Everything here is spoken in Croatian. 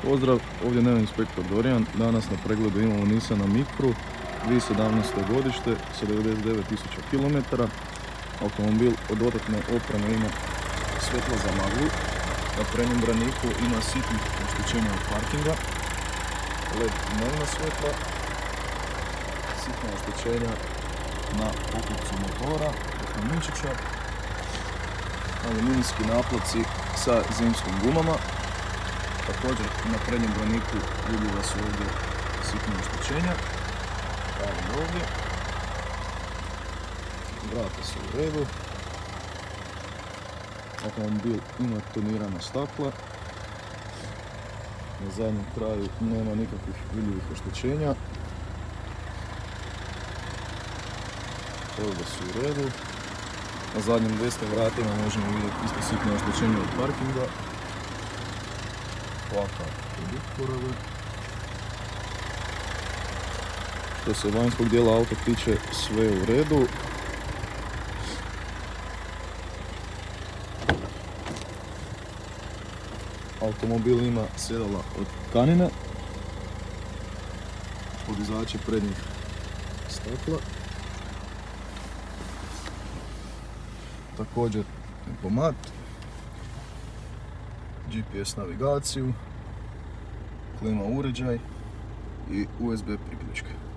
Pozdrav, ovdje Neo inspektor Dorijan. Danas na pregledu imamo Nissan Micru 2017. godište sa 99.000 km. Automobil od dodatne opreme ima svjetlo za maglu. Na prednjem braniku ima sitnih oštećenja od parkinga, LED dnevna svjetla, sitna oštećenja na poklopcu motora, kaminčića, aluminijski naplaci sa zimskim gumama. Također na prednjem braniku vidljiva su ovdje sitne oštećenja. Evo ovdje. Vrata su u redu. Automobil ima tonirana stakla. Na zadnjem kraju nema nikakvih vidljivih oštećenja. Ovdje su u redu. Na zadnjim desnim vratima možemo vidjeti isto sitne oštećenje od parkinga. Ovakav reduktor. Što se vanjskog dijela auta tiče, sve je u redu. Automobil ima sjedala od tkanine, podizače prednjih stakla, također tempomat, GPS navigaciju, klima uređaj i USB priključke.